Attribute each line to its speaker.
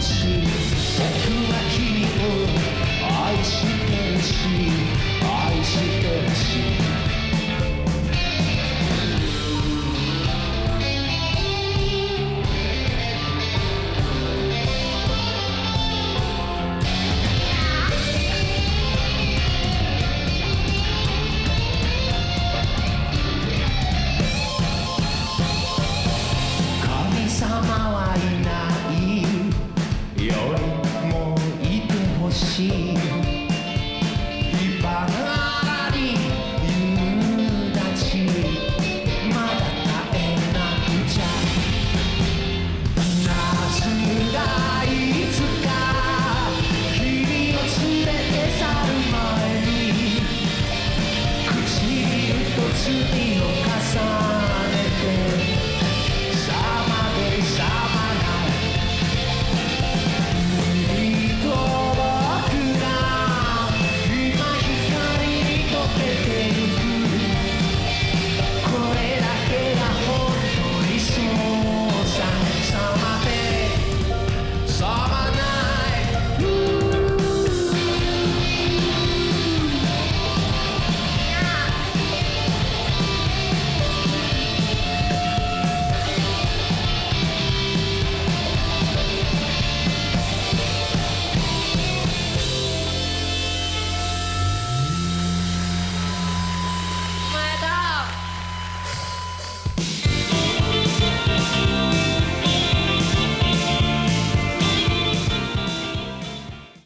Speaker 1: し僕は君を愛してるし愛してるし神様はいないよりもいてほしい火花に夕立まだ耐えなくちゃ夏がいつか君を連れて去る前に唇と罪を重ねてさまでさまない君と僕が今光に溶けてゆくこれだけが本当にそうささまでさまないおめでとう